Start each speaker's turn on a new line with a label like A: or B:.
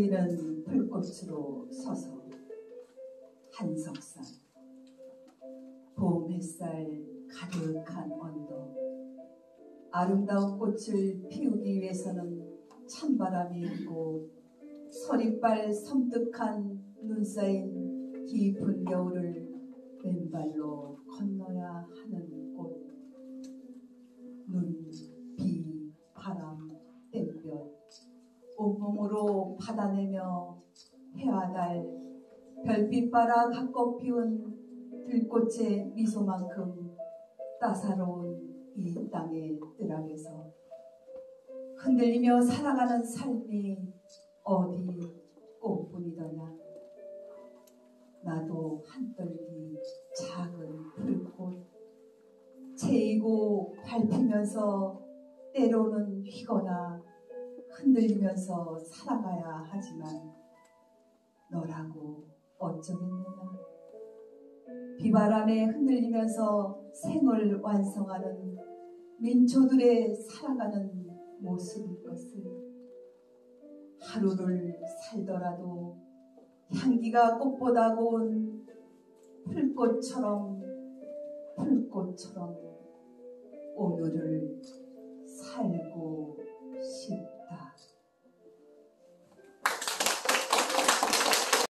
A: 흔들리는 불꽃으로 서서 한석산 봄 햇살 가득한 언덕 아름다운 꽃을 피우기 위해서는 찬바람이 있고 서리빨 섬뜩한 눈 쌓인 깊은 겨울을 맨발로 건너야 하는 곳. 눈, 비, 바람, 땡볕 온몸으로 받아내며 해와 달, 별빛 바라 각고 피운 들꽃의 미소만큼 따사로운 이 땅의 뜰악에서 흔들리며 살아가는 삶이 어디 꽃뿐이더냐. 나도 한떨기 작은 불꽃 채이고 밟히면서 때로는 휘거나 흔들리면서 살아가야 하지만 너라고 어쩌겠느냐. 비바람에 흔들리면서 생을 완성하는 민초들의 살아가는 모습일 것을. 하루를 살더라도 향기가 꽃보다 고운 풀꽃처럼 오늘을 살고 싶다.